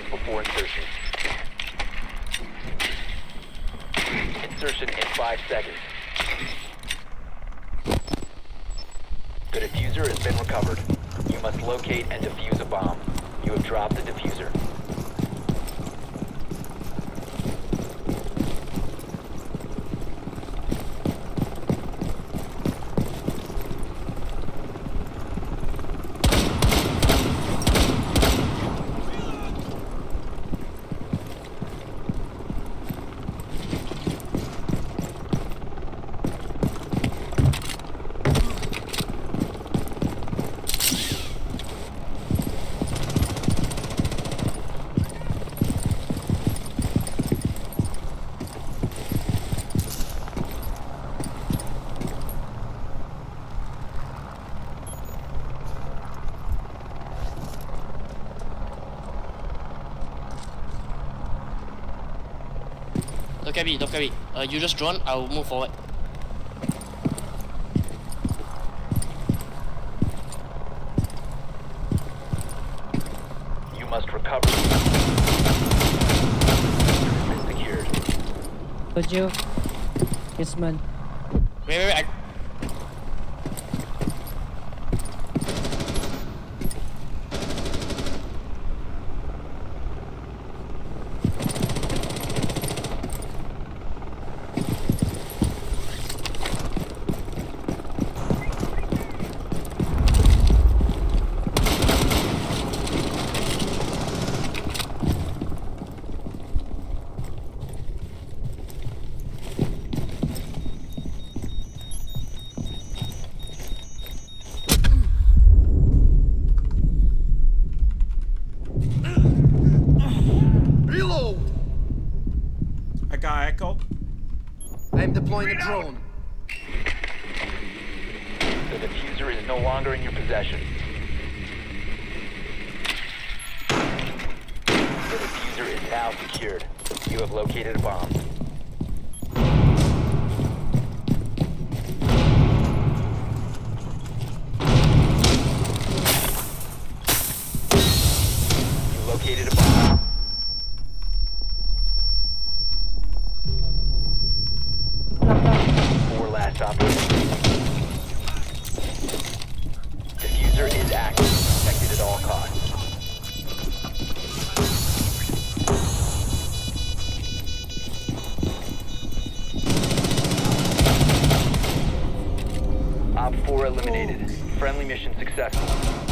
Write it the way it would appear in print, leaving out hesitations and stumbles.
seconds before insertion. Insertion in 5 seconds. The diffuser has been recovered. You must locate and defuse a bomb. You have dropped the diffuser. Don't carry. You just drone, I'll move forward. You must recover. Secured. Would you? Yes, man. Wait. I got Echo. I am deploying a drone. The diffuser is no longer in your possession. The diffuser is now secured. You have located a bomb. You located a bomb. Four last operators. Diffuser is active. Protected at all costs. Op 4 eliminated. Friendly mission successful.